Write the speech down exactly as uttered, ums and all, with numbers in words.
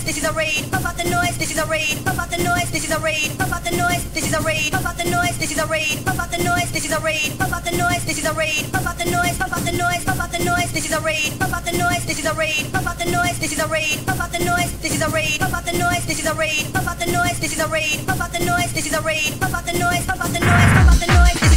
this is a raid. Pump out the noise, this is a raid. Pump out the noise, this is a raid. Pump out the noise, this is a raid. Pump out the noise, this is a raid. Pump out the noise, this is a raid. Pump out the noise, this is a raid. Pump out the noise, pump out the noise, pump out the noise, this is a raid. Pump out the noise, this is a raid. Pump out the noise, this is a raid. Pump out the noise, this is a raid. Pump out the noise, this is a raid. Pump out the noise, this is a raid. Pump out the noise, this is a raid. Pump out the noise, pump out the noise, pump out the noise, this